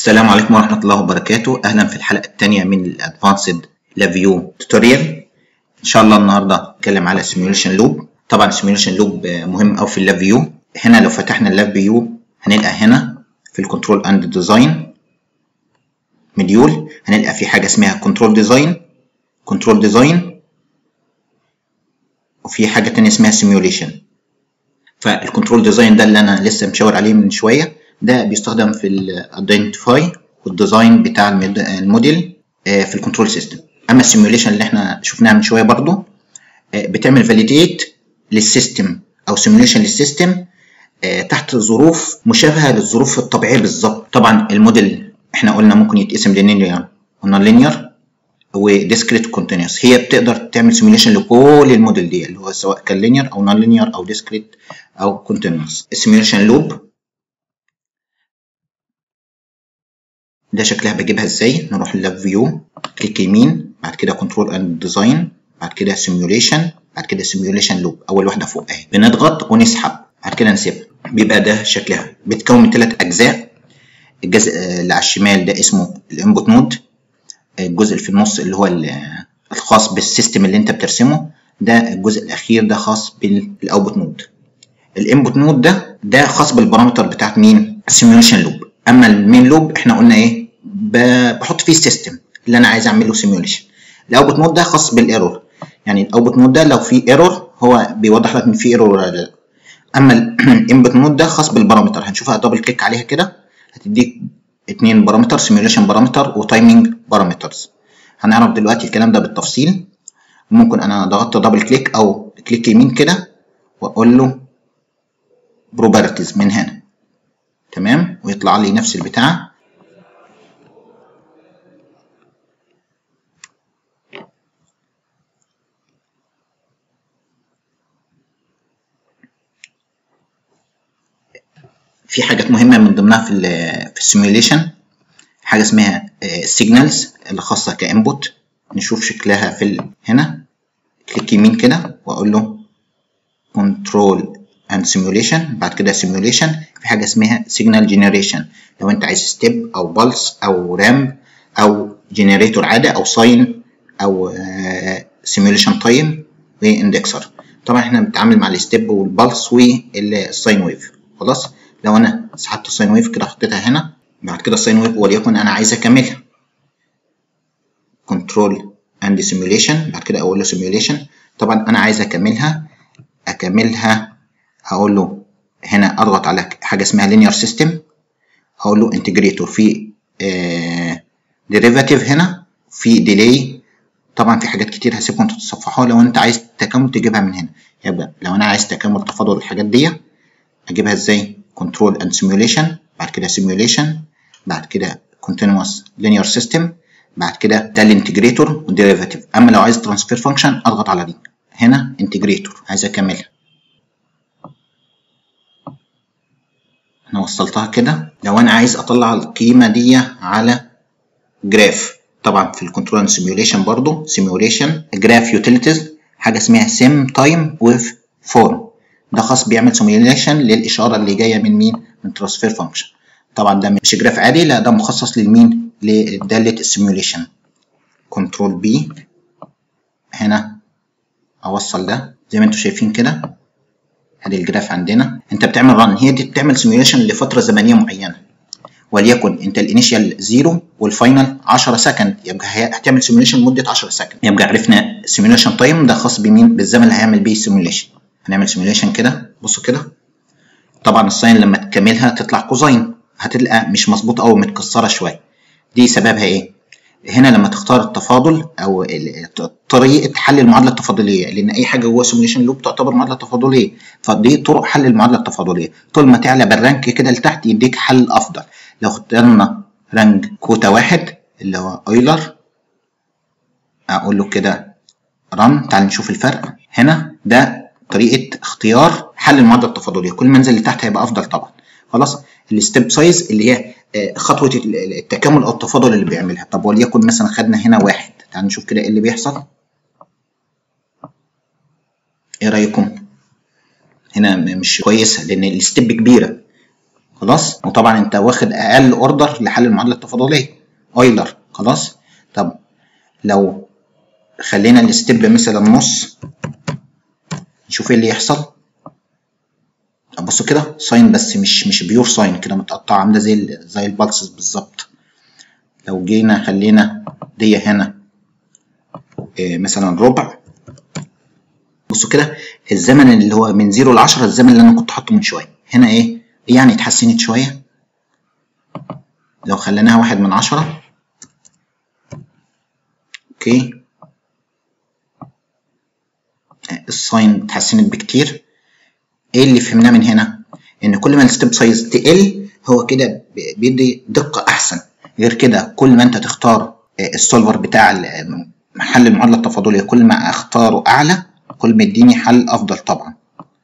السلام عليكم ورحمة الله وبركاته. أهلا في الحلقة الثانية من الأدفانسد لافيو توتوريال. إن شاء الله النهاردة نتكلم على سيميوليشن لوب. طبعا السيميوليشن لوب مهم أوي في اللافيو. هنا لو فتحنا اللافيو هنلقى هنا في الكنترول أند ديزاين مديول هنلقى في حاجة اسمها كنترول ديزاين وفي حاجة تانية اسمها سيميوليشن. فالكنترول ديزاين ده اللي أنا لسه مشاور عليه من شوية، ده بيستخدم في الايدنتيفاي والديزاين بتاع الموديل في الكنترول سيستم. اما السيميوليشن اللي احنا شفناها من شويه برضو بتعمل فاليديت للسيستم او سيميوليشن للسيستم تحت ظروف مشابهه للظروف الطبيعيه بالظبط. طبعا الموديل احنا قلنا ممكن يتقسم للينير ونون لينير وديسكريت وكونتينوس. هي بتقدر تعمل سيميوليشن لكل الموديل دي اللي هو سواء كان لينير او نون لينير او ديسكريت او كونتينوس. السيميوليشن لوب ده شكلها بجيبها ازاي؟ نروح للاب فيو، كليك يمين، بعد كده كنترول اند ديزاين، بعد كده سيميوليشن، بعد كده سيميوليشن لوب. اول واحده فوق اهي بنضغط ونسحب، بعد كده نسيبها. بيبقى ده شكلها. بتكون من 3 اجزاء. الجزء اللي على الشمال ده اسمه الانبوت نود، الجزء اللي في النص اللي هو الخاص بالسيستم اللي انت بترسمه، ده الجزء الاخير ده خاص بالاوتبوت نود. الانبوت نود ده خاص بالبارامتر بتاعت مين؟ السيميوليشن لوب. اما المين لوب احنا قلنا ايه؟ بحط فيه السيستم اللي انا عايز اعمل له سيميوليشن. الاوتبوت نود ده خاص بالايرور، يعني الاوتبوت نود ده لو في ايرور هو بيوضح لك ان في ايرور ولا لا. اما الانبوت نود ده خاص بالبارامتر، هنشوفها دبل كليك عليها كده هتديك 2 بارامتر، سيميوليشن بارامتر وتايمينج بارامترز. هنعرف دلوقتي الكلام ده بالتفصيل. ممكن انا ضغطت دبل كليك او كليك يمين كده واقول له بروبرتيز من هنا، تمام، ويطلع لي نفس البتاع. في حاجات مهمه من ضمنها في السيميوليشن، حاجه اسمها السيجنالز اللي خاصه كانبوت. نشوف شكلها هنا، كليك يمين كده واقول له كنترول اند سيميوليشن، بعد كده سيميوليشن. في حاجه اسمها سيجنال جنريشن، لو انت عايز ستيب او بالس او رامب او جنريتور عاده او ساين او سيميوليشن تايم واندكسر. طبعا احنا بنتعامل مع الستيب والبالس والساين ويف. خلاص، لو انا سحبت الساين ويف كده حطيتها هنا، بعد كده الساين ويف وليكن انا عايز اكملها كنترول اند سيميوليشن، بعد كده اقول له سيميوليشن. طبعا انا عايز اكملها هقول له هنا اضغط على حاجه اسمها لينير سيستم، هقول له انتجريتور، في ديريفاتيف هنا، في ديلي. طبعا في حاجات كتير هسيبكم انتوا تتصفحوها. لو انت عايز تكامل تجيبها من هنا. يبقى لو انا عايز تكامل تفاضل الحاجات دي اجيبها ازاي؟ كنترول اند سيميوليشن، بعد كده سيميوليشن، بعد كده كونتينوس لينير سيستم، بعد كده ده الانتجريتور والديريفاتيف. اما لو عايز ترانسفير فانكشن اضغط على دي هنا انتجريتور، عايز اكملها. انا وصلتها كده. لو انا عايز اطلع القيمه دي على جراف، طبعا في الكنترول اند سيميوليشن برضو سيميوليشن جراف يوتيليتيز، حاجه اسمها سيم تايم ويف فورم، ده خاص بيعمل سيميوليشن للاشاره اللي جايه من مين؟ من ترانسفير فانكشن. طبعا ده مش جراف عادي، لا ده مخصص للمين؟ لداله السيميوليشن. كنترول بي هنا اوصل ده زي ما انتم شايفين كده. ادي الجراف عندنا. انت بتعمل رن، هي دي بتعمل سيميوليشن لفتره زمنيه معينه، وليكن انت الانيشال 0 والفاينل 10 سكند، يبقى هتعمل سيميوليشن لمده 10 سكند. يبقى عرفنا سيميوليشن تايم ده خاص بمين؟ بالزمن اللي هيعمل بيه السيميوليشن. هنعمل سيميوليشن كده، بصوا كده. طبعا الساين لما تكملها تطلع كوزاين، هتلقى مش مظبوط او متكسره شويه. دي سببها ايه؟ هنا لما تختار التفاضل او طريقه حل المعادله التفاضليه، لان اي حاجه جوه سيميوليشن لوب تعتبر معادله تفاضليه، فدي طرق حل المعادله التفاضليه. طول ما تعلى بالرانك كده لتحت يديك حل افضل. لو اخترنا رانك كوتا 1 اللي هو اويلر، اقول له كده رن. تعال نشوف الفرق هنا. ده طريقه اختيار حل المعادله التفاضليه، كل ما انزل لتحت هيبقى افضل طبعا. خلاص، الستيب سايز اللي هي خطوه التكامل او التفاضل اللي بيعملها. طب وليكن مثلا خدنا هنا 1، تعال نشوف كده ايه اللي بيحصل. ايه رايكم؟ هنا مش كويسه لان الستيب كبيره، خلاص. وطبعا انت واخد اقل اوردر لحل المعادله التفاضليه اويلر. خلاص. طب لو خلينا الستيب مثلا نص، نشوف ايه اللي يحصل. بصوا كده ساين بس مش بيور ساين، كده متقطعه عامله زي البالسز بالظبط. لو جينا خلينا دي هنا مثلا ربع، بصوا كده الزمن اللي هو من 0 ل 10 الزمن اللي انا كنت حاطه من شويه، هنا ايه يعني اتحسنت شويه. لو خليناها 1/10 اوكي الساين اتحسنت بكتير. ايه اللي فهمناه من هنا؟ ان كل ما الستيب سايز تقل هو كده بيدي دقه احسن. غير كده كل ما انت تختار السولفر بتاع حل المعادله التفاضليه كل ما اختاره اعلى كل ما يديني حل افضل. طبعا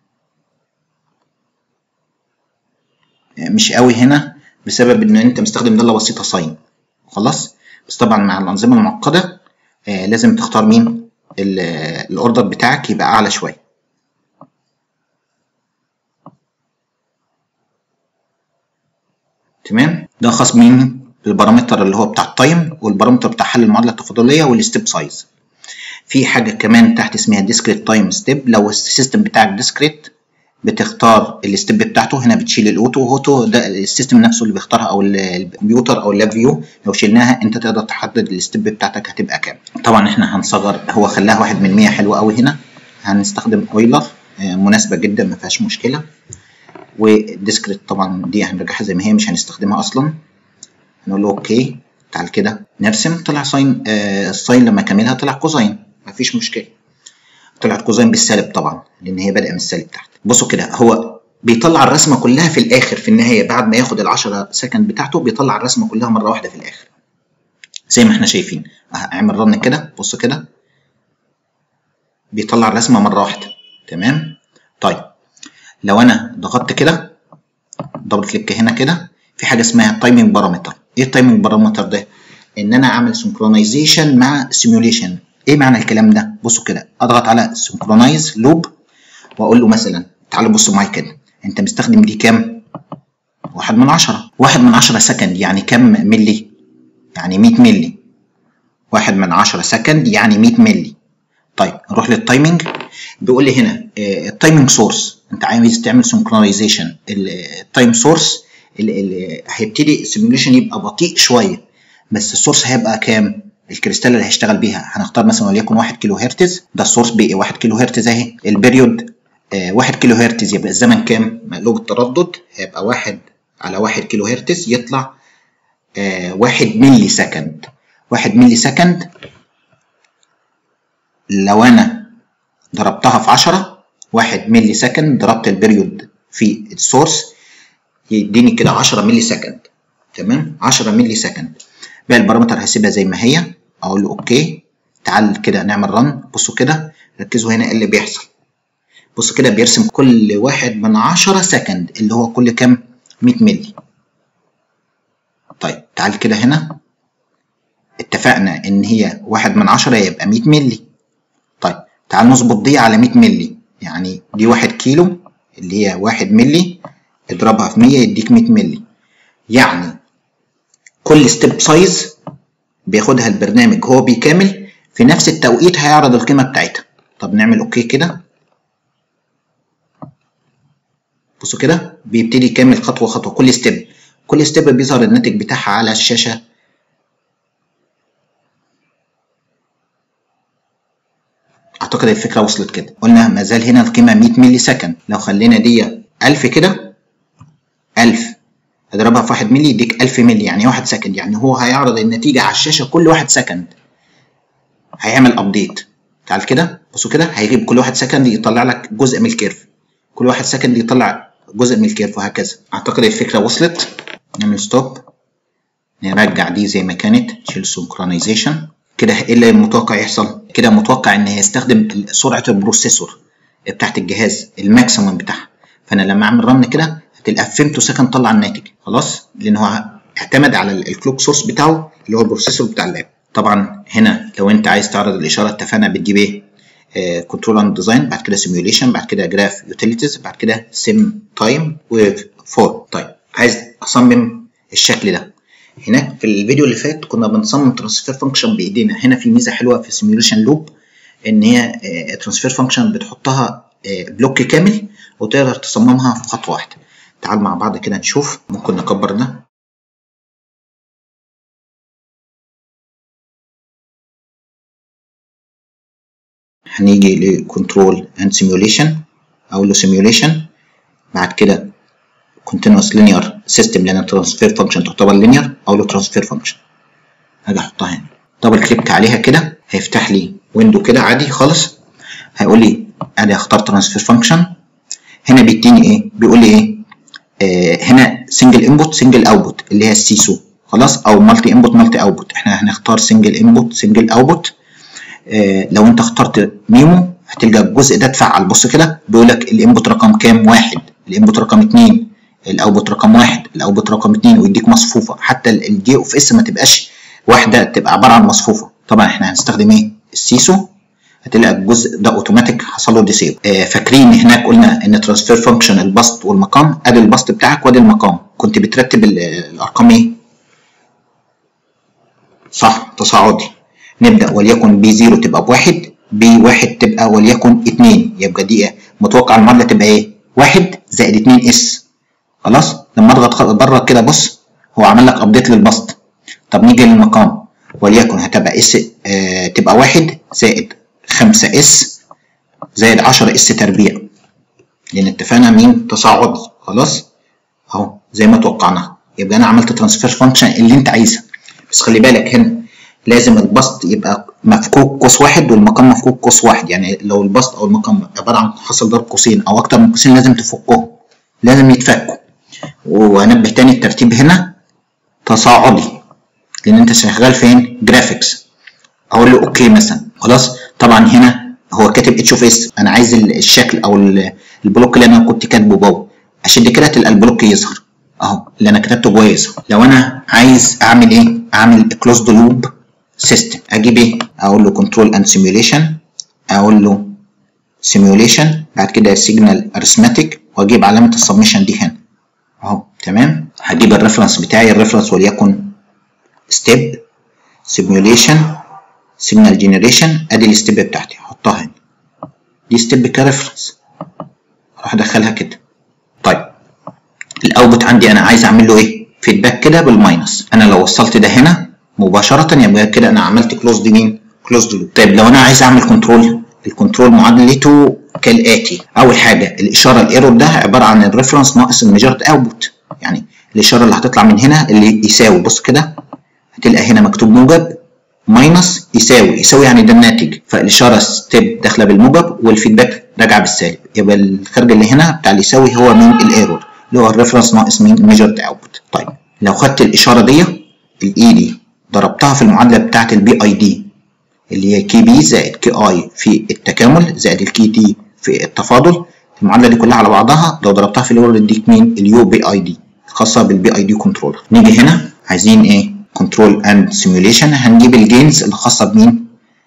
مش قوي هنا بسبب ان انت مستخدم داله بسيطه ساين. خلاص. بس طبعا مع الانظمه المعقده لازم تختار مين الاوردر بتاعك يبقى اعلى شويه. تمام. ده خاص مين بالبارامتر اللي هو بتاع التايم والبارامتر بتاع حل المعادله التفاضليه والستيب سايز. في حاجه كمان تحت اسمها ديسكريت تايم ستيب. لو السيستم بتاعك ديسكريت بتختار الستيب بتاعته، هنا بتشيل الاوتو ده السيستم نفسه اللي بيختارها او الكمبيوتر او اللاب فيو. لو شلناها انت تقدر تحدد الستيب بتاعتك هتبقى كام. طبعا احنا هنصغر، هو خلاها 1/100 حلوه قوي. هنا هنستخدم اويلر مناسبه جدا ما فيهاش مشكله. والديسكريت طبعا دي هنرجعها زي ما هي مش هنستخدمها اصلا. هنقول له اوكي. تعال كده نرسم. طلع ساين، الساين لما كملها طلع كوزاين مفيش مشكله. طلعت كوزاين بالسالب طبعا لان هي بادئه من السالب تحت. بصوا كده هو بيطلع الرسمه كلها في الاخر في النهايه بعد ما ياخد ال10 سكند بتاعته بيطلع الرسمه كلها مره واحده في الاخر زي ما احنا شايفين. اعمل رن كده بصوا كده بيطلع الرسمه مره واحده. تمام. طيب لو انا ضغطت كده دبل كليك هنا كده في حاجه اسمها تايمنج بارامتر. ايه التايمنج بارامتر ده؟ ان انا اعمل سنكرونايزيشن مع سيميوليشن. ايه معنى الكلام ده؟ بصوا كده اضغط على سنكرونايز لوب واقول له مثلا تعالوا بصوا معايا كده انت مستخدم دي كام؟ 1/10. 1/10 سكند يعني كام ملي؟ يعني 100 ملي. 1/10 سكند يعني 100 ملي. طيب نروح للتايمنج. بيقول لي هنا التايمنج سورس. انت عايز تعمل سنكرونايزيشن التايم سورس اللي هيبتدي السيميوليشن يبقى بطيء شويه بس السورس هيبقى كام؟ الكريستال اللي هيشتغل بيها هنختار مثلا وليكن 1 كيلو هرتز. ده السورس بي 1 كيلو هرتز اهي. البريود 1 كيلو هرتز يبقى الزمن كام؟ مقلوب التردد هيبقى 1/1 كيلو هرتز يطلع 1 ملي سكند. 1 ملي سكند لو انا ضربتها في 10 1 ملي سكند ضربت البريود في السورس يديني كده 10 ملي سكند. تمام. 10 ملي سكند. بقى البارامتر هسيبها زي ما هي. اقول له اوكي. تعال كده نعمل رن. بصوا كده ركزوا هنا ايه اللي بيحصل. بصوا كده بيرسم كل 1/10 سكند اللي هو كل كام؟ 100 ملي. طيب تعال كده هنا اتفقنا ان هي 1/10 يبقى 100 ملي. طيب تعال نظبط دي على 100 ملي يعني دي 1 كيلو اللي هي 1 ملي اضربها في 100 يديك 100 ملي. يعني كل ستيب سايز بياخدها البرنامج هو بيكامل في نفس التوقيت هيعرض القيمه بتاعتها. طب نعمل اوكي كده. بصوا كده بيبتدي يكمل خطوه خطوه. كل ستيب بيظهر الناتج بتاعها على الشاشه. اعتقد الفكره وصلت كده. قلنا ما زال هنا القيمه 100 ملي سكند. لو خلينا دي 1000 كده 1000 اضربها في 1 ملي يديك 1000 ملي يعني 1 سكند. يعني هو هيعرض النتيجه على الشاشه كل 1 سكند. هيعمل ابديت. تعال كده بصوا كده هيغيب كل 1 سكند يطلع لك جزء من الكيرف. كل 1 سكند يطلع جزء من الكيرف وهكذا. اعتقد الفكره وصلت. نعمل ستوب. نرجع دي زي ما كانت. نشيل السنكرونايزيشن. كده ايه اللي متوقع يحصل؟ كده متوقع ان هيستخدم سرعه البروسيسور بتاعت الجهاز الماكسيمم بتاعها. فانا لما اعمل رن كده هتلاقي في فيمتو سكند طلع الناتج. خلاص. لان هو اعتمد على الكلوك سورس بتاعه اللي هو البروسيسور بتاع اللاب. طبعا هنا لو انت عايز تعرض الاشاره اتفقنا بتجيب ايه؟ كنترول اند ديزاين بعد كده سيميوليشن بعد كده جراف يوتيليتيز بعد كده سيم تايم وفور. طيب عايز اصمم الشكل ده. هناك في الفيديو اللي فات كنا بنصمم ترانسفير فانكشن بايدينا. هنا في ميزه حلوه في سيميوليشن لوب ان هي ترانسفير فانكشن بتحطها بلوك كامل وتقدر تصممها في خطوه واحده. تعال مع بعض كده نشوف. ممكن نكبر ده. هنيجي لكنترول اند سيميوليشن، اقول له سيميوليشن، بعد كده continuous linear system لان ترانسفير فانكشن تعتبر لينير، اقول له ترانسفير فانكشن. هاجي احطها هنا، دبل كليك عليها كده هيفتح لي ويندو كده عادي خالص. هيقول لي ادي اختار ترانسفير فانكشن. هنا بيديني ايه؟ بيقول لي ايه؟ هنا سنجل انبوت سنجل اوتبوت اللي هي السيسو خلاص، او مالتي انبوت مالتي اوتبوت. احنا هنختار سنجل انبوت سنجل اوتبوت. لو انت اخترت ميمو هتلقى الجزء ده اتفعل. بص كده بيقول لك الانبوت رقم كام؟ 1، الانبوت رقم 2، الاوتبوت رقم 1، الاوتبوت رقم 2، ويديك مصفوفه. حتى الجي اوف اس ما تبقاش واحده، تبقى عباره عن مصفوفه. طبعا احنا هنستخدم ايه؟ السيسو. هتلاقي الجزء ده اوتوماتيك حصل له ديسيبل. فاكرين هناك قلنا ان ترانسفير فانكشن البسط والمقام، ادي البسط بتاعك وادي المقام. كنت بترتب الارقام ايه؟ صح، تصاعدي. نبدا وليكن بي 0 تبقى ب1، بي 1 تبقى وليكن 2، يبقى دي متوقع المعادله تبقى ايه؟ 1 زائد 2 اس. خلاص. لما اضغط بره كده بص هو عمل لك ابديت للبسط. طب نيجي للمقام، وليكن هتبقى اس تبقى 1 زائد 5 اس زائد 10 اس تربيع، لان اتفقنا مين؟ تصاعدي. خلاص اهو زي ما توقعناها. يبقى انا عملت ترانسفير فانكشن اللي انت عايزها. بس خلي بالك هنا لازم البسط يبقى مفكوك قوس واحد والمقام مفكوك قوس واحد. يعني لو البسط او المقام عباره عن حاصل ضرب قوسين او اكتر من قوسين لازم تفكهم، لازم يتفكوا. وانبه تاني الترتيب هنا تصاعدي لان انت شغال فين؟ جرافيكس. اقول له اوكي مثلا. خلاص. طبعا هنا هو كاتب اتش اوف اس، انا عايز الشكل او البلوك اللي انا كنت كاتبه جوه. اشد كده تلقى البلوك يظهر اهو اللي انا كتبته جوه يظهر. لو انا عايز اعمل ايه؟ اعمل كلوزد لوب سيستم. اجيب ايه؟ اقول له كنترول اند سيميوليشن، اقول له سيميوليشن، بعد كده سيجنال ارثماتيك، واجيب علامه السبمشن دي هنا اهو. تمام. هجيب الريفرنس بتاعي، الريفرنس وليكن ستيب سيميوليشن سيجنال جنريشن. ادي الستيب بتاعتي احطها هنا، دي ستيب كريفرنس، اروح ادخلها كده. طيب الاوتبوت عندي انا عايز اعمل له ايه؟ فيدباك كده بالماينس. انا لو وصلت ده هنا مباشره يبقى كده انا عملت كلوزد مين؟ كلوزد لوب. طيب لو انا عايز اعمل كنترول، الكنترول معادلته كالاتي. اول حاجه الاشاره الايرور ده عباره عن الريفرنس ناقص الميجرد اوتبوت، يعني الاشاره اللي هتطلع من هنا اللي يساوي. بص كده هتلقى هنا مكتوب موجب ماينس يساوي يعني ده الناتج. فالاشاره ستيب داخله بالموجب والفيدباك راجعه بالسالب، يبقى الخارج اللي هنا بتاع اللي يساوي هو مين؟ الايرور اللي هو الريفرنس ناقص مين؟ الميجرد اوتبوت. طيب لو خدت الاشاره دي الاي دي ضربتها في المعادله بتاعه البي اي دي اللي هي كي بي زائد كي اي في التكامل زائد الكي دي في التفاضل، المعادله دي كلها على بعضها لو ضربتها في الاول يديك مين؟ اليو بي اي دي الخاصه بالبي اي دي كنترولر. نيجي هنا عايزين ايه؟ كنترول اند سيميوليشن. هنجيب الجينز الخاصه بمين؟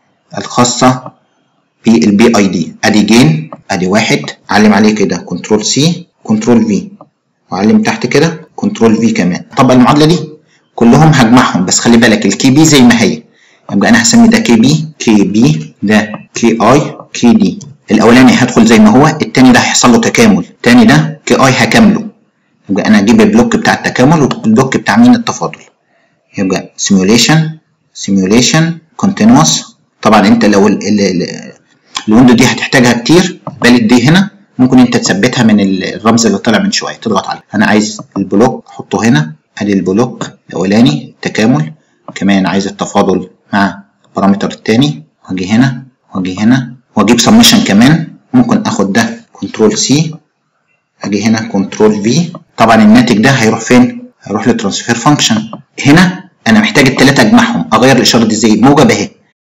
الخاصه بالبي اي دي. ادي جين، ادي واحد، علم عليه كده كنترول سي كنترول في، وعلم تحت كده كنترول في كمان. طب المعادله دي كلهم هجمعهم، بس خلي بالك الكي بي زي ما هي، يبقى انا هسمي ده كي بي، ده كي اي كي دي. الاولاني هيدخل زي ما هو، الثاني ده هيحصل له تكامل، الثاني ده كي اي هكمله. يبقى انا اجيب البلوك بتاع التكامل والبلوك بتاع مين؟ التفاضل. يبقى سيميوليشن كونتينوس. طبعا انت لو الويندو دي هتحتاجها كتير، بالك دي هنا ممكن انت تثبتها من الرمز اللي طلع من شويه، تضغط عليه. انا عايز البلوك احطه هنا، ادي البلوك الاولاني تكامل، كمان عايز التفاضل مع البارامتر الثاني، واجي هنا واجي هنا واجيب سمشن كمان. ممكن اخد ده كنترول سي، اجي هنا كنترول في. طبعا الناتج ده هيروح فين؟ هيروح للترانسفير فانكشن. هنا انا محتاج الثلاثه اجمعهم، اغير الاشاره دي ازاي؟ موجب اهي،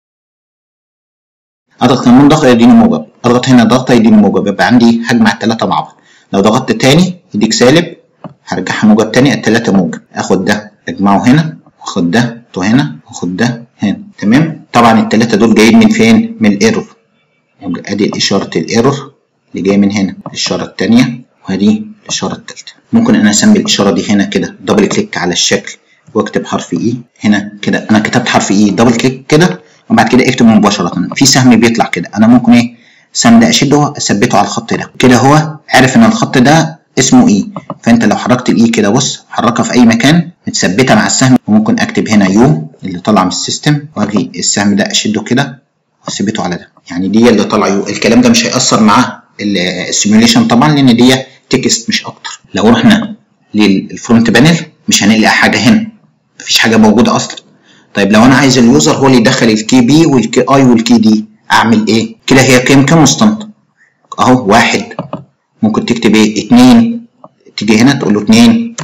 اضغط كمان ضغط يديني موجب، اضغط هنا ضغطه يديني موجب، يبقى عندي هجمع الثلاثه مع بعض. لو ضغطت تاني يديك سالب، هرجعها موجب تاني، الثلاثه موجب. اخد ده اجمعه هنا، واخد ده هنا، واخد ده هنا. تمام. طبعا الثلاثه دول جايين من فين؟ من الايرور. يبقى ادي اشاره الايرور اللي جايه من هنا، الاشاره الثانيه، وهذه الاشاره الثالثه. ممكن انا اسمي الاشاره دي هنا كده، دبل كليك على الشكل واكتب حرف اي هنا كده. انا كتبت حرف اي، دبل كليك كده وبعد كده اكتب مباشره. في سهم بيطلع كده، انا ممكن ايه السهم ده اشده اثبته على الخط ده كده. هو عارف ان الخط ده اسمه اي، فانت لو حركت الاي كده بص حركها في اي مكان متثبته مع السهم. وممكن اكتب هنا يو اللي طالع من السيستم واجي السهم ده اشده كده واثبته على ده، يعني دي اللي طالعه يو. الكلام ده مش هيأثر مع السيميوليشن طبعا لان دي تكست مش اكتر. لو رحنا للفرونت بانل مش هنلاقي حاجه هنا، مفيش حاجه موجوده اصلا. طيب لو انا عايز اليوزر هو اللي يدخل الكي بي والكي اي والكي دي اعمل ايه؟ كده هي قيم كونستانت اهو. 1 ممكن تكتب ايه 2، تيجي هنا تقول له 2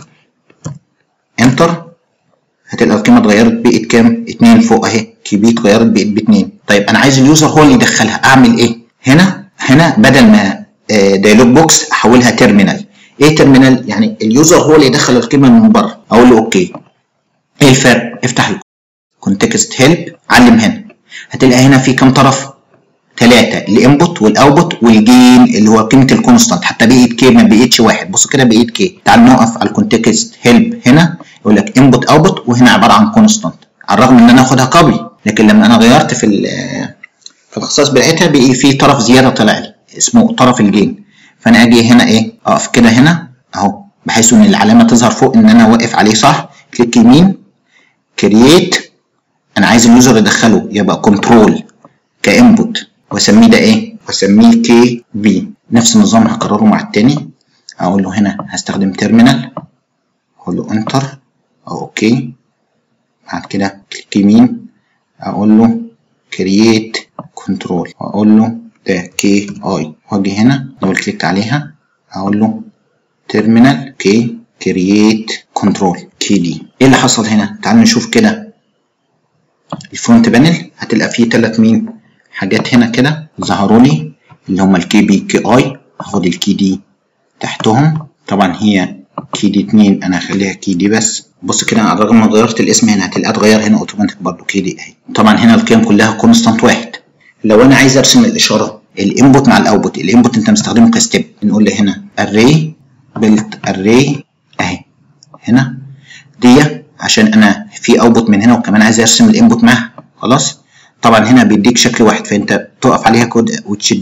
انتر هتلاقي القيمه اتغيرت بقت كام؟ 2 فوق اهي، كي بي اتغيرت بقت ب 2. طيب انا عايز اليوزر هو اللي يدخلها اعمل ايه؟ هنا بدل ما دايلوج بوكس احولها تيرمينال. ايه تيرمينال؟ يعني اليوزر هو اللي يدخل القيمه من بره. اقول له اوكي. ايه الفرق؟ افتح الكونتكست هيلب، علم هنا هتلاقي هنا في كام طرف؟ 3، الانبوت والاوتبوت والجين اللي هو قيمه الكونستانت. حتى بقيت كي ما بقيتش 1. بص كده بقيت كي. تعال نقف على الكونتكست هيلب هنا يقول لك انبوت اوتبوت وهنا عباره عن كونستانت، على الرغم ان انا اخدها كوبي لكن لما انا غيرت في الخصائص بتاعتها بقي في طرف زياده طلع لي اسمه طرف الجين. فانا اجي هنا ايه اقف كده هنا اهو بحيث ان العلامه تظهر فوق ان انا واقف عليه صح. كليك يمين كرييت، انا عايز اليوزر يدخله يبقى كنترول كانبوت واسميه ده ايه؟ واسميه كي بي. نفس النظام هكرره مع التاني. اقول له هنا هستخدم تيرمينال، اقول له انتر او اوكي. بعد كده كليك يمين اقول له كرييت كنترول واقول له ده كي اي، واجي هنا دبل كليك عليها اقول له تيرمينال كي كرييت كنترول كي دي. ايه اللي حصل هنا؟ تعال نشوف كده الفرونت بانل. هتلقى فيه 3 حاجات هنا كده ظهروا لي اللي هم الكي بي كي اي. هاخد الكي دي تحتهم، طبعا هي كي دي 2 انا هخليها كي دي بس. بص كده على الرغم ما غيرت الاسم هنا هتلاقيها اتغير هنا اوتوماتيك برضه كي دي اهي. طبعا هنا القيم كلها كونستانت 1. لو انا عايز ارسم الاشاره الانبوت مع الاوتبوت، الانبوت انت مستخدمه كستيب، نقول له هنا اري بيلت اري اهي هنا دي عشان انا في اوتبوت من هنا وكمان عايز ارسم الانبوت معاها. خلاص طبعا هنا بيديك شكل واحد فانت تقف عليها كود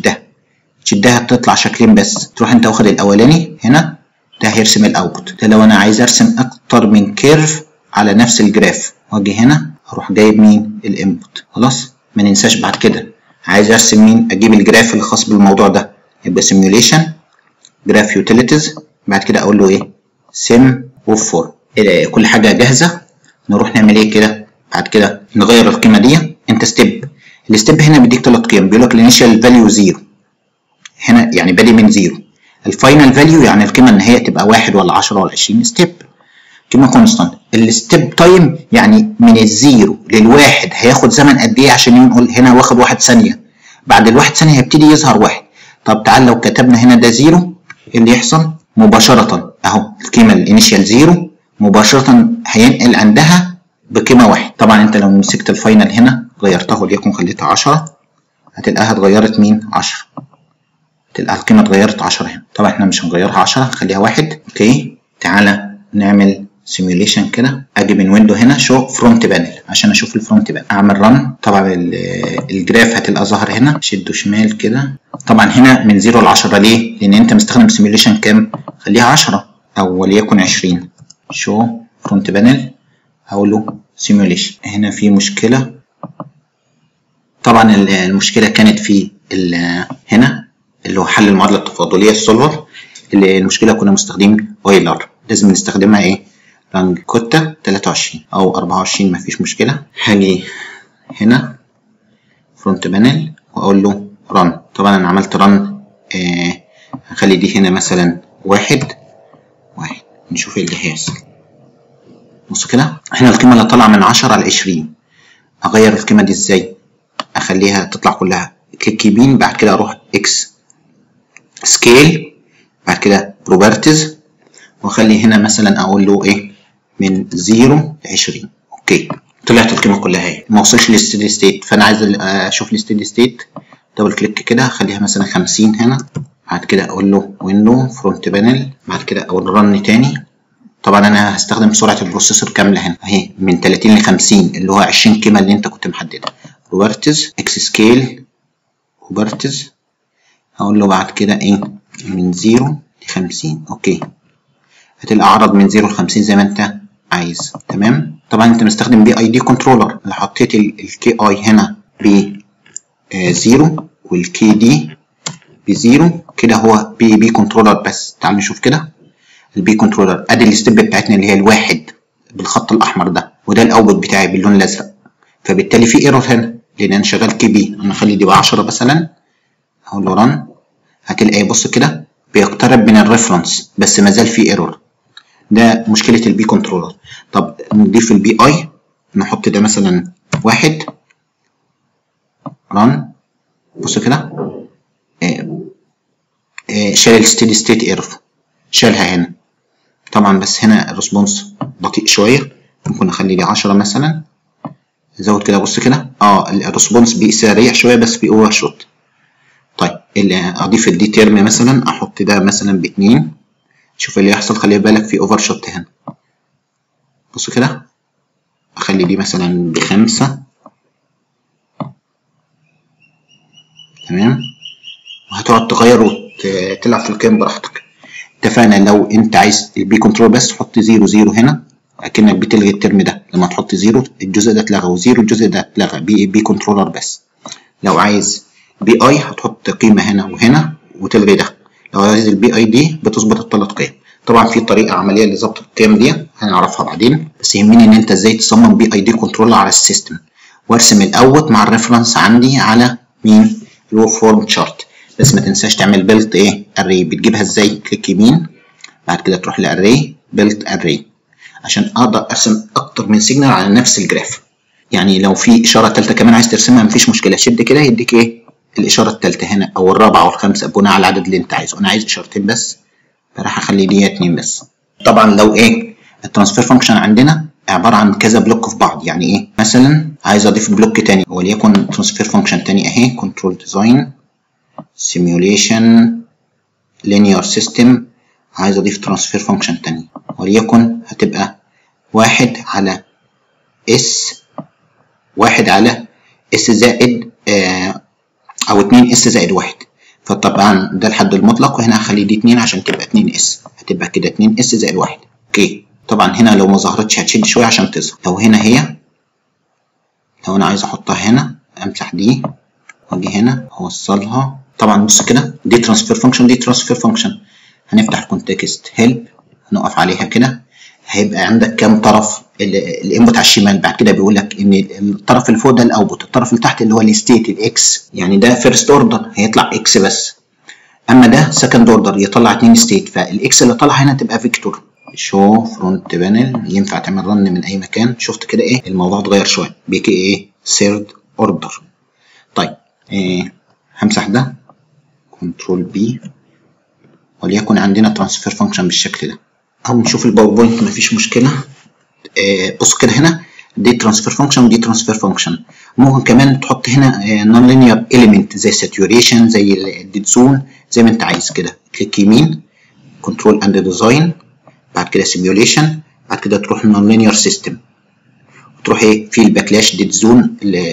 تشدها تطلع شكلين بس. تروح انت واخد الاولاني هنا ده هيرسم الاوتبوت ده. لو انا عايز ارسم اكتر من كيرف على نفس الجراف واجي هنا اروح جايب مين؟ الانبوت. خلاص ما ننساش بعد كده عايز ارسم مين؟ اجيب الجراف الخاص بالموضوع ده يبقى سيميوليشن جراف يوتيليتيز. بعد كده اقول له ايه؟ سيم وفور. كل حاجه جاهزه. نروح نعمل ايه كده بعد كده؟ نغير القيمه دي. انت ستيب، الستيب هنا بيديك 3 قيم. بيقول لك الانيشال فاليو 0 هنا يعني بادئ من 0. الفاينل فاليو يعني القيمه النهائيه تبقى 1 ولا 10 ولا 20. ستيب قيمه كونستانت. الستيب تايم يعني من الزيرو للواحد هياخد زمن قد ايه عشان نقول هنا واخد 1 ثانيه. بعد ال1 ثانيه هيبتدي يظهر 1. طب تعال لو كتبنا هنا ده 0 ايه اللي يحصل؟ مباشره اهو القيمه الانيشال 0 مباشره هينقل عندها بقيمه 1. طبعا انت لو مسكت الفاينل هنا غيرته وليكن خليتها 10 هتلاقيها اتغيرت مين؟ 10. تلقى القيمه اتغيرت 10 هنا. طبعا احنا مش هنغيرها 10 هنخليها 1. اوكي تعالى نعمل سيميوليشن كده. اجي من ويندو هنا شو فرونت بانل عشان اشوف الفرونت بانل. اعمل رن. طبعا الجراف هتلقى ظهر هنا، شده شمال كده. طبعا هنا من 0 ل 10 ليه؟ لان انت مستخدم سيميوليشن كام؟ خليها 10 او وليكن 20. شو فرونت بانل هقول له سيميوليشن. هنا في مشكله. طبعا المشكله كانت في هنا اللي هو حل المعادله التفاضليه السولفر. المشكله كنا مستخدمين اويلر، لازم نستخدمها ايه؟ رانج كوتا 23 او 24 مفيش مشكله. هاجي هنا فرونت بانل واقول له رن. طبعا انا عملت رن. هخلي دي هنا مثلا 1 نشوف ايه اللي هيحصل. بصوا كده هنا القيمه اللي طالعه من 10 ل 20. اغير القيمه دي ازاي؟ اخليها تطلع كلها كليك يمين. بعد كده اروح اكس سكيل، بعد كده بروبرتيز واخلي هنا مثلا اقول له ايه؟ من 0 ل 20. اوكي طلعت القيمه كلها اهي. ما وصلش للستيدي ستيت، فانا عايز اشوف الستيدي ستيت. دبل كليك كده هخليها مثلا 50 هنا بعد كده اقول له ويندو فرونت بانل، بعد كده اقول رن تاني. طبعا انا هستخدم سرعه البروسيسور كامله هنا اهي من 30 ل 50 اللي هو 20 قيمه اللي انت كنت محددها. روبرتز اكس سكيل روبرتز، هقول له بعد كده ايه من 0 ل 50. اوكي، هتلقى عرض من 0 ل 50 زي ما انت عايز. تمام. طبعا انت مستخدم بي اي دي كنترولر، لو حطيت الكي اي هنا ب 0 والكي دي ب 0 كده هو بي كنترولر بس. تعال نشوف كده البي كنترولر. ادي الستيب بتاعتنا اللي هي الواحد بالخط الاحمر ده، وده الاوتبوت بتاعي باللون الازرق. فبالتالي في ايرور هنا لان انا شغال كي بي. انا اخلي دي ب 10 مثلا، هقول له رن، هتلاقي بص كده بيقترب من الريفرنس بس ما زال في ايرور. ده مشكله البي كنترولر. طب نضيف البي اي، نحط ده مثلا 1 رن. بص كده شال الستيدي ستيت ايرور، شالها هنا. طبعا بس هنا الريسبونس بطيء شويه، ممكن اخلي دي 10 مثلا، زود كده. بص كده الريسبونس سريع شويه بس اوفر شوت. طيب اضيف الدي تيرم مثلا، احط ده مثلا ب2. شوف اللي يحصل، خلي بالك في اوفر شوت هنا. بص كده اخلي دي مثلا ب5. تمام. وهتقعد تغير وتلعب في القيم براحتك. اتفقنا لو انت عايز البي كنترول بس حط 0 0 هنا، اكنك بتلغي الترم ده. لما تحط 0 الجزء ده اتلغى، و0 الجزء ده اتلغى. بي كنترولر بس. لو عايز بي اي هتحط قيمه هنا وهنا وتلغي ده. لو عايز البي اي دي بتظبط الثلاث قيم. طبعا في طريقه عمليه لظبط القيم دي هنعرفها بعدين، بس يهمني ان انت ازاي تصمم بي اي دي كنترولر على السيستم، وارسم الاوت مع الريفرنس عندي على مين الو فورم تشارت. بس ما تنساش تعمل بيلت اري. بتجيبها ازاي؟ كليك يمين، بعد كده تروح لاري بيلت اري عشان اقدر ارسم اكتر من سيجنال على نفس الجراف. يعني لو في اشاره ثالثه كمان عايز ترسمها مفيش مشكله، شد كده يديك الاشاره الثالثه هنا او الرابعه او الخامسه بناء على العدد اللي انت عايزه. انا عايز اشارتين بس، فراح اخلي دي 2 بس. طبعا لو الترانسفير فانكشن عندنا عباره عن كذا بلوك في بعض. يعني مثلا عايز اضيف بلوك تاني وليكن ترانسفير فانكشن تاني اهي، كنترول ديزاين سيميوليشن لينير سيستم. عايز اضيف ترانسفير فانكشن تاني وليكن هتبقى 1 على اس زائد او 2 اس زائد 1. فطبعا ده الحد المطلق، وهنا هخلي دي 2 عشان تبقى 2 اس، هتبقى كده 2 اس زائد 1. اوكي. طبعا هنا لو ما ظهرتش هتشد شويه عشان تظهر. لو هنا هي، لو انا عايز احطها هنا امسح دي واجي هنا اوصلها. طبعا بص كده دي ترانسفير فانكشن دي ترانسفير فانكشن. هنفتح الكونتكست هيلب، هنقف عليها كده. هيبقى عندك كام طرف؟ الانبوت على الشمال. بعد كده بيقول لك ان الطرف اللي فوق ده الاوتبوت، الطرف اللي تحت اللي هو الستيت الاكس، يعني ده فيرست اوردر هيطلع اكس بس. اما ده سكند اوردر يطلع 2 ستيت، فالاكس اللي طالع هنا تبقى فيكتور. شو فرونت بانل ينفع تعمل رن من اي مكان. شفت كده الموضوع اتغير شويه، بيجي ثيرد اوردر. طيب همسح ده كنترول بي، وليكن عندنا ترانسفير فانكشن بالشكل ده. او نشوف الباوربوينت مفيش مشكله. بص كده هنا دي ترانسفير فانكشن ودي ترانسفير فانكشن. ممكن كمان تحط هنا نون لينير اليمنت زي ساتوريشن زي الديد زون زي ما انت عايز كده. كليك يمين كنترول اند ديزاين، بعد كده سيميوليشن، بعد كده تروح نون لينير سيستم وتروح في الباكلاش ديد زون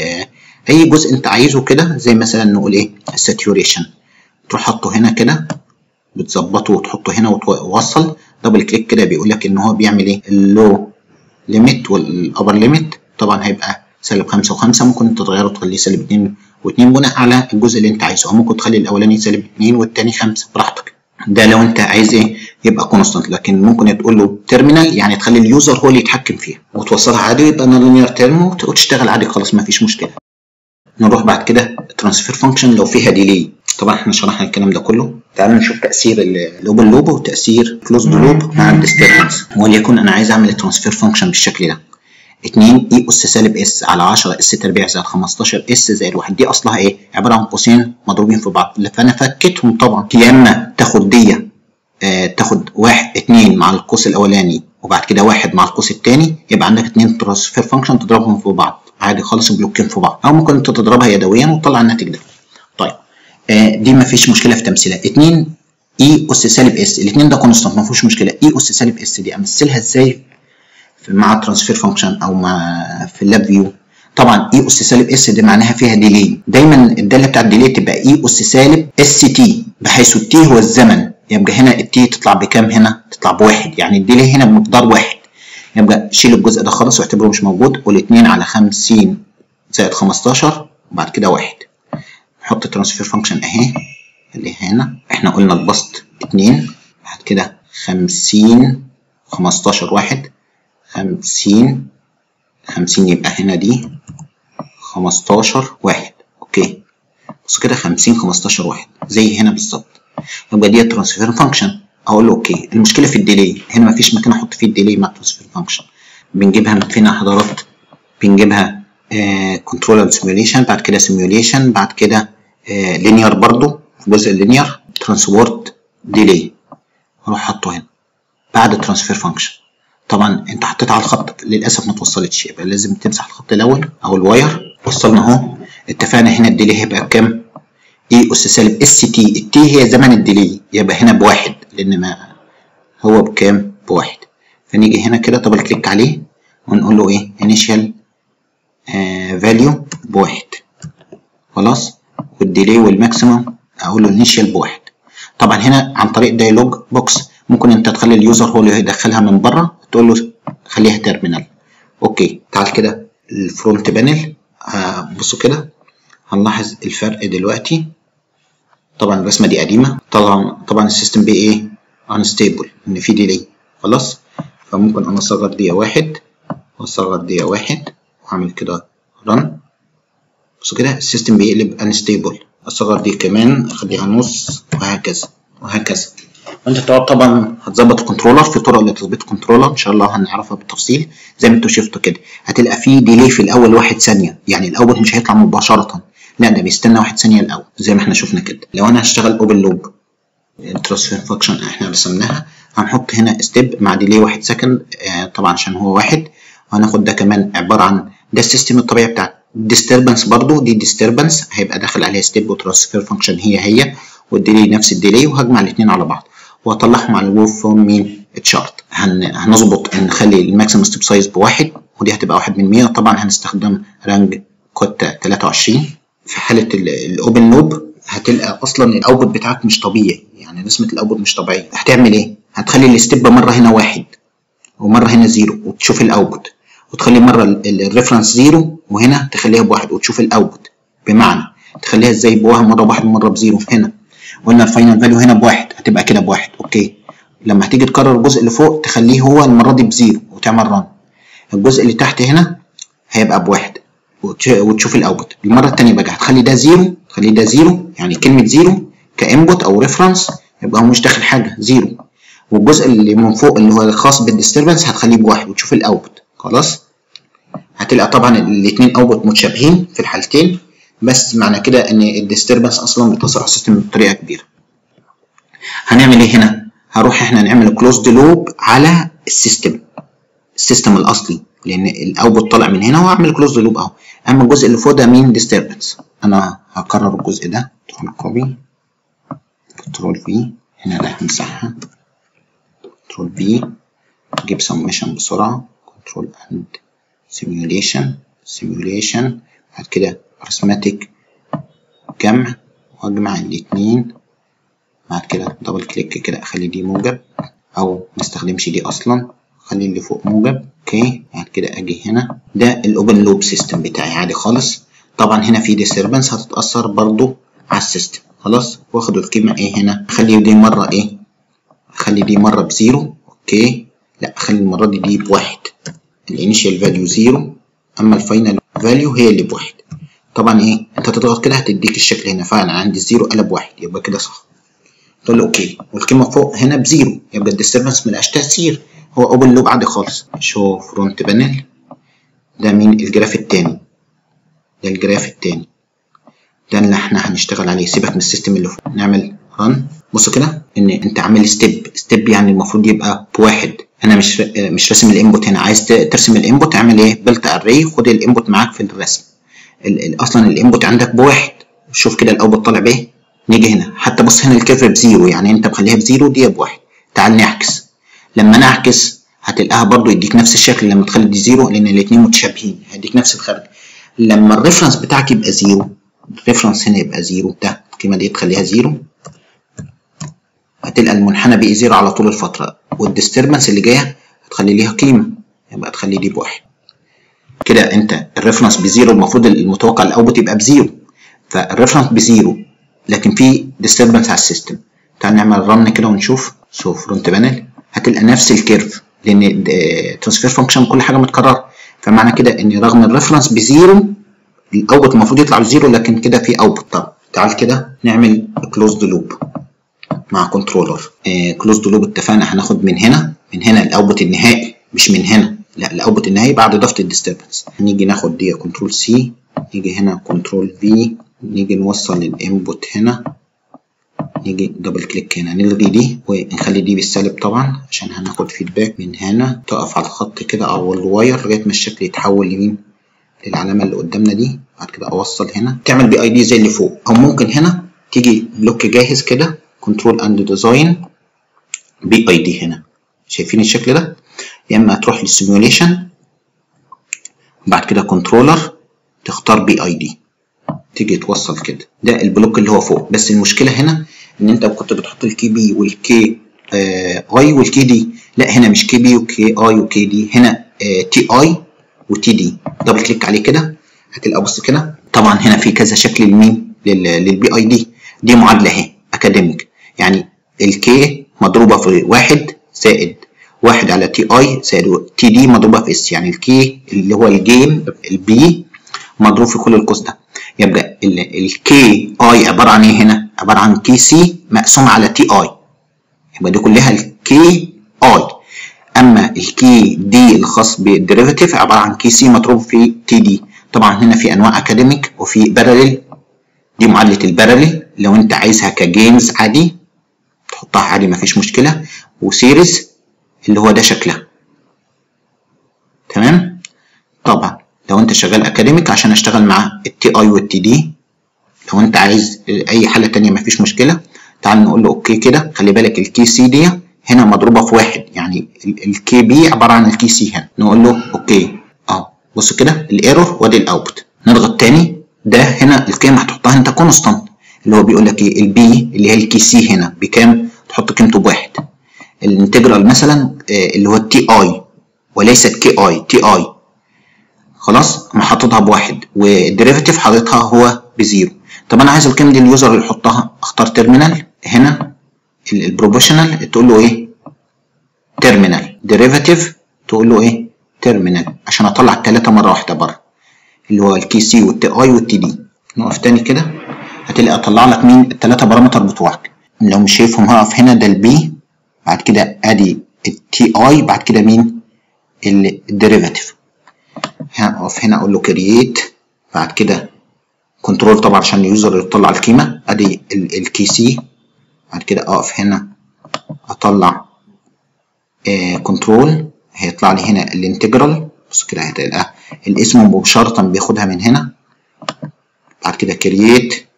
اي جزء انت عايزه كده، زي مثلا نقول الساتوريشن. تروح حاطه هنا كده بتظبطه وتحطه هنا وتوصل. دبل كليك كده بيقول لك ان هو بيعمل اللو ليميت والابر ليميت. طبعا هيبقى -5 و5، ممكن انت تغيره تخليه -2 و2 بناء على الجزء اللي انت عايزه، او ممكن تخلي الاولاني -2 والثاني 5 براحتك. ده لو انت عايز يبقى كونستانت. لكن ممكن تقول له تيرمينال، يعني تخلي اليوزر هو اللي يتحكم فيها وتوصلها عادي، يبقى لينير تيرم وتشتغل عادي خلاص ما فيش مشكله. نروح بعد كده ترانسفير فانكشن لو فيها ديلي. طبعا احنا شرحنا الكلام ده كله. تعالوا نشوف تاثير الاوبن لوب وتاثير كلوزد لوب مع الديستربنس. وليكن انا عايز اعمل الترانسفير فانكشن بالشكل ده 2 اي اس سالب اس على 10 اس تربيع زائد 15 اس زائد 1. دي اصلها عباره عن قوسين مضروبين في بعض، فانا فكيتهم. طبعا يا اما تاخد دي تاخد 2 مع القوس الاولاني وبعد كده 1 مع القوس الثاني، يبقى عندك 2 ترانسفير فانكشن تضربهم في بعض عادي خالص بلوكين في بعض، او ممكن انت تضربها يدويا وتطلع الناتج ده. طيب دي ما فيش مشكله في تمثيلها. 2 اي اس سالب اس، الاثنين ده كونستانت ما فيهوش مشكله. اي اس سالب اس دي امثلها ازاي مع ترانسفير فانكشن او مع في اللاب فيو؟ طبعا اي اس سالب اس دي معناها فيها ديلي، دايما الداله بتاع الديلي تبقى اي اس سالب اس تي، بحيث التي هو الزمن. يبقى هنا التي تطلع بكام؟ هنا تطلع بواحد، يعني الديلي هنا بمقدار واحد. يبقى شيل الجزء ده خالص واعتبره مش موجود، قول 2 على 50 زائد 15 وبعد كده واحد. نحط ترانسفير فانكشن اهي اللي هنا، احنا قلنا البسط 2 بعد كده 50 15 واحد 50 يبقى هنا دي 15 واحد. اوكي بص كده 50 15 واحد زي هنا بالظبط. يبقى دي ترانسفير فانكشن. اقول له اوكي. المشكله في الديلي هنا، مفيش مكان احط فيه الديلي مع ترانسفير فانكشن. بنجيبها من فين يا حضرات؟ بنجيبها كنترولر سيميوليشن، بعد كده سيميوليشن، بعد كده لينير برضو في جزء اللينير ترانسبورت ديلي، اروح حاطه هنا بعد ترانسفير فانكشن. طبعا انت حطيت على الخط للاسف ما توصلتش، يبقى لازم تمسح الخط الاول او الواير. وصلنا اهو. اتفقنا هنا الديلي هيبقى بكام؟ اي اس سالب اس تي، التي هي زمن الديلي، يبقى هنا بواحد لان ما هو بكام؟ بواحد. فنيجي هنا كده دبل كليك عليه ونقول له ايه؟ انيشال فاليو بواحد. خلاص. والديلي والماكسيمم اقول له انيشال بواحد. طبعا هنا عن طريق دايلوج بوكس ممكن انت تخلي اليوزر هو اللي هيدخلها من بره، تقول له خليها تيرمينال. اوكي تعال كده الفرونت بانل. بصوا كده هنلاحظ الفرق دلوقتي. طبعا الرسمه دي قديمه، طبعا السيستم بيه ايه؟ انستيبل، ان في ديلي. خلاص. فممكن انا اصغر دقيقه واحد واصغر دقيقه واحد واعمل كده رن. بصوا كده السيستم بيقلب انستيبل. اصغر دي كمان اخليها نص وهكذا وهكذا. وانت طبعا هتظبط الكنترولر في طرق لتظبيط الكنترولر ان شاء الله هنعرفها بالتفصيل. زي ما انتوا شفتوا كده هتلقى فيه ديلي في الاول 1 ثانيه، يعني الاول مش هيطلع مباشره، لا ده بيستنى 1 ثانيه الاول زي ما احنا شفنا كده. لو انا هشتغل اوبن لوب الترانسفير فانكشن احنا رسمناها، هنحط هنا ستيب مع ديلي 1 سكند طبعا عشان هو واحد. وهناخد ده كمان عباره عن ده السيستم الطبيعي بتاع ديستربنس، برضو دي ديستربنس هيبقى داخل عليها ستيب وترانسفير فانكشن هي والديلي نفس الديلي، وهجمع الاثنين على بعض واطلعهم على الويف فورم مين؟ تشارت. هنظبط نخلي الماكسيمم ستيب سايز بواحد، ودي هتبقى 1 من 100. طبعا هنستخدم رانج كوتا 23. في حاله الاوبن لوب هتلقى اصلا الاوتبوت بتاعك مش طبيعي، يعني رسمه الاوتبوت مش طبيعيه. هتعمل ايه؟ هتخلي الستيب مره هنا واحد ومره هنا زيرو وتشوف الاوتبوت، وتخلي مره الريفرنس زيرو وهنا تخليها بواحد وتشوف الاوتبوت. بمعنى تخليها ازاي؟ مره بواحد ومره بزيرو. هنا قلنا الفاينل فاليو هنا بواحد، هتبقى كده بواحد. اوكي. لما هتيجي تكرر الجزء اللي فوق تخليه هو المره دي بزيرو وتعمل ران. الجزء اللي تحت هنا هيبقى بواحد وتشوف الاوتبوت. المره الثانيه بقى هتخلي ده زيرو، تخليه ده زيرو، يعني كلمه زيرو كانبوت او ريفرنس يبقى هو مش داخل حاجه زيرو. والجزء اللي من فوق اللي هو الخاص بالديستربنس هتخليه بواحد وتشوف الاوتبوت. خلاص. هتلقى طبعا الاثنين اوتبوت متشابهين في الحالتين، بس معنى كده ان الديستربنس اصلا بتاثر على السيستم بطريقه كبيره. هنعمل ايه هنا؟ هروح احنا نعمل كلوزد لوب على السيستم الاصلي، لان الاوتبوت طالع من هنا، وهعمل كلوزد لوب اهو. اما الجزء اللي فوق ده مين؟ ديستربنس. انا هكرر الجزء ده، كنترول كوبي كنترول في، هنا ده همسحها كنترول في، اجيب سميشن بسرعه كنترول اند سيميوليشن بعد كده ارثماتيك جمع واجمع الاثنين. بعد كده دبل كليك كده اخلي دي موجب او مستخدمش دي اصلا، اخلي اللي فوق موجب. اوكي. بعد كده اجي هنا، ده الاوبن لوب سيستم بتاعي عادي خالص. طبعا هنا في ديستربنس هتتاثر برضو على السيستم. خلاص. واخد القيمه ايه هنا؟ اخلي دي مره ايه؟ اخلي دي مره بزيرو. اوكي. لا اخلي المره دي بواحد. الانيشال فاليو زيرو، اما الفاينل فاليو هي اللي بواحد. طبعا ايه؟ انت تضغط كده هتديك الشكل هنا، فعلا عندي الزيرو قلب واحد، يبقى كده صح. تقول له اوكي. والقيمه فوق هنا بزيرو، يبقى الديستربنس ملهاش تاثير، هو اوبن لوب عادي خالص. شو فرونت بانل. ده مين؟ الجراف الثاني. ده الجراف الثاني، ده اللي احنا هنشتغل عليه. سيبك من السيستم اللي فوق. نعمل رن. بصوا كده ان انت عامل ستيب يعني المفروض يبقى بواحد. انا مش راسم الانبوت هنا. عايز ترسم الانبوت اعمل ايه؟ بلت اري، خد الانبوت معاك في الرسم. اصلا الانبوت عندك بواحد. شوف كده الاوتبوت طالع بايه؟ نيجي هنا حتى بص هنا الكيرف بزيرو، يعني انت مخليها بزيرو دي بواحد. تعال نعكس، لما نعكس هتلاقيها برضو يديك نفس الشكل لما تخلي دي زيرو، لان الاثنين متشابهين هيديك نفس الخارج. لما الريفرنس بتاعك يبقى زيرو، الريفرنس هنا يبقى زيرو، ده القيمه دي تخليها زيرو، هتلقى المنحنى بقي زيرو على طول الفتره، والديستربنس اللي جايه هتخلي ليها قيمه، يبقى تخلي دي بواحد. كده انت الريفرنس بزيرو، المفروض المتوقع الاوتبوت يبقى بزيرو، فالريفرنس بزيرو لكن في ديستربنس على السيستم. تعال نعمل رن كده ونشوف. سو فرونت بانل هتلقى نفس الكيرف، لان ترانسفير فانكشن كل حاجه متكرره، فمعنى كده ان رغم الريفرنس بزيرو الاوتبوت المفروض يطلع بزيرو، لكن كده في اوتبوت. طب تعال كده نعمل كلوزد لوب مع كنترولر. كلوزد لوب اتفقنا هناخد من هنا الاوتبوت النهائي، مش من هنا، لا الاوتبوت النهائي بعد اضافه الديستربنس. نيجي ناخد دي كنترول سي، نيجي هنا كنترول في، نيجي نوصل للانبوت هنا، نيجي دبل كليك هنا نلغي دي ونخلي دي بالسالب طبعا عشان هناخد فيدباك من هنا. تقف على الخط كده او الواير لغايه ما الشكل يتحول لمين؟ للعلامه اللي قدامنا دي. بعد كده اوصل هنا، تعمل بي اي دي زي اللي فوق، او ممكن هنا تيجي بلوك جاهز كده كنترول اند ديزاين بي اي دي هنا، شايفين الشكل ده؟ يا اما تروح للسيميوليشن بعد كده كنترولر تختار بي اي دي، تيجي توصل كده، ده البلوك اللي هو فوق. بس المشكله هنا ان انت كنت بتحط الكي بي والكي اي والكي دي، لا هنا مش كي بي وكي اي وكي دي، هنا تي اي وتي دي. دبل كليك عليه كده هتلقى بص كده. طبعا هنا في كذا شكل لمين؟ للبي اي دي. دي معادله اهي اكاديميك، يعني الكي مضروبه في واحد زائد واحد على تي اي زائد تي دي مضروبه في اس، يعني الكي اللي هو الجيم البي مضروب في كل القوس ده. يبقى الكي اي عباره عن ايه هنا؟ عباره عن كي سي مقسوم على تي اي، يبقى دي كلها الكي اي. اما الكي دي الخاص بالديريفاتيف عباره عن كي سي مضروب في تي دي. طبعا هنا في انواع اكاديميك وفي باراليل، دي معادله الباراليل لو انت عايزها كجيمز عادي تحطها عادي مفيش مشكله، وسيريز اللي هو ده شكلها. تمام؟ طبعا لو انت شغال اكاديميك عشان اشتغل مع التي اي والتي دي، لو انت عايز اي حاله تانية مفيش مشكله. تعال نقول له اوكي كده. خلي بالك الكي سي دي هنا مضروبه في واحد، يعني الكي بي عباره عن الكي سي هنا. نقول له اوكي اهو بص كده الايرور وادي الاوتبوت. نضغط تاني، ده هنا القيمه هتحطها انت كونستانت، اللي هو بيقول لك ايه؟ البي اللي هي الكي سي هنا بكام؟ تحط قيمته بواحد. الانتجرال مثلا اللي هو التي اي وليست كي اي، تي اي خلاص انا حاططها بواحد، والديريفاتيف حاططها هو بزيرو. طب انا عايز القيمه دي اليوزر اللي يحطها، اختار تيرمينال هنا البروبوشنال تقول له ايه؟ تيرمينال. ديريفاتيف تقول له ايه؟ تيرمينال، عشان اطلع الثلاثه مره واحده بره، اللي هو الكي سي والتي اي والتي دي. نقف تاني كده هتلاقي اطلع لك مين؟ الثلاثه بارامتر بتوعك. لو مش شايفهم هقف هنا، ده البي، بعد كده ادي التي اي، بعد كده مين؟ الديريفاتيف. هقف هنا اقول له كرييت، بعد كده كنترول طبعا عشان اليوزر يطلع القيمه، ادي الكي سي، بعد كده اقف هنا اطلع كنترول، هيطلع لي هنا الانتجرال. بص كده هتلاقي الاسم مباشره بياخدها من هنا، بعد كده كرييت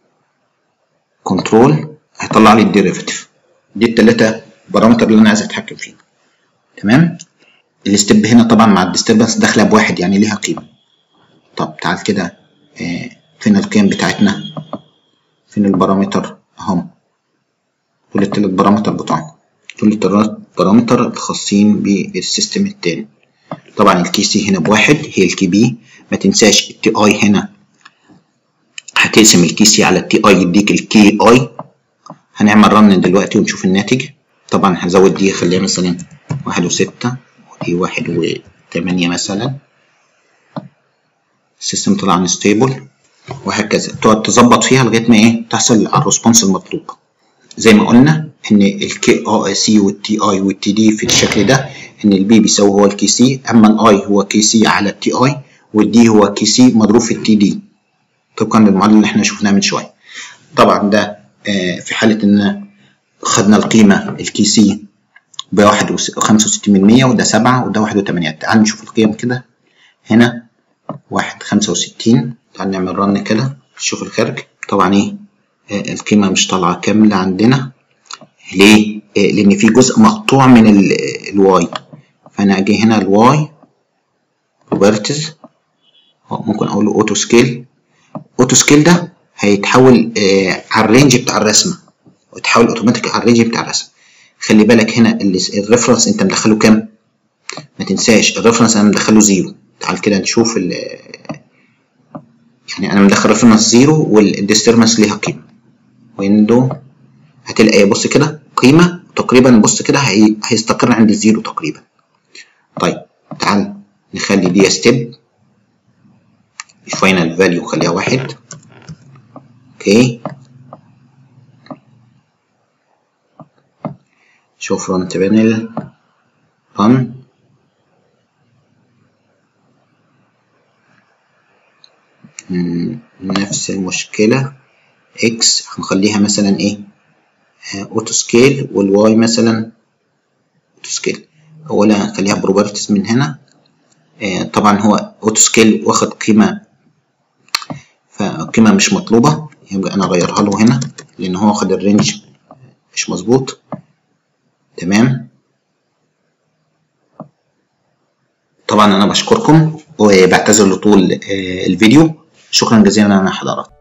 كنترول هيطلع لي الديريفاتيف. دي الثلاثه بارامتر اللي انا عايز اتحكم فيهم. تمام؟ الستيب هنا طبعا مع الديستربنس داخله بواحد، يعني ليها قيمه. طب تعال كده فين القيم بتاعتنا؟ فين البارامتر؟ اهم دول الثلاث بارامتر بتوعنا، دول الثلاث بارامتر الخاصين بالسيستم التاني. طبعا الكي سي هنا بواحد هي الكي بي، ما تنساش التي اي هنا هتقسم الكي سي على التي اي يديك الكي اي. هنعمل رن دلوقتي ونشوف الناتج. طبعا هزود دي خليها مثلا 1 و6 ودي 1 و8 مثلا. السيستم طلع انستيبل وهكذا، تقعد تظبط فيها لغايه ما ايه؟ تحصل على الريسبونس المطلوب. زي ما قلنا ان الكي سي والتي اي والتي دي في الشكل ده، ان البي بيساوي هو الكي سي، اما الاي هو كي سي على التي اي، والدي هو كي سي مضروب في التي دي طبقا للمعادله اللي احنا شفناها من شويه. طبعا ده في حاله ان خدنا القيمه الكي سي ب 1.65% وده 7 وده 1.8. تعال نشوف القيم كده. هنا 1.65. تعال نعمل رن كده نشوف الخارج. طبعا ايه؟ القيمة مش طالعة كاملة عندنا. ليه؟ لأن في جزء مقطوع من الواي، فأنا أجي هنا الواي بروبرتيز، ممكن أقول له أوتو سكيل. أوتو سكيل ده هيتحول على الرينج بتاع الرسمة، ويتحول أوتوماتيك على الرينج بتاع الرسمة. خلي بالك هنا الريفرنس أنت مدخله كام؟ ما تنساش الريفرنس أنا مدخله 0. تعال كده نشوف يعني أنا مدخل ريفرنس 0 والديستربنس ليها قيمة. ويندو هتلاقي بص كده قيمة تقريبا، بص كده هيستقر عند 0 تقريبا. طيب تعال نخلي دي ستيب، الفاينل فاليو خليها 1. اوكي، شوف فرونت بانل رن. نفس المشكلة اكس هنخليها مثلا ايه اوتو سكيل، والواي مثلا اوتو سكيل. اولا هنخليها بروبرتيز من هنا. طبعا هو اوتو سكيل واخد قيمة، فقيمة مش مطلوبة، يبقى انا اغيرها له هنا لان هو واخد الرينج مش مظبوط. تمام. طبعا انا بشكركم وبعتذر لطول الفيديو. شكرا جزيلا على حضراتكم.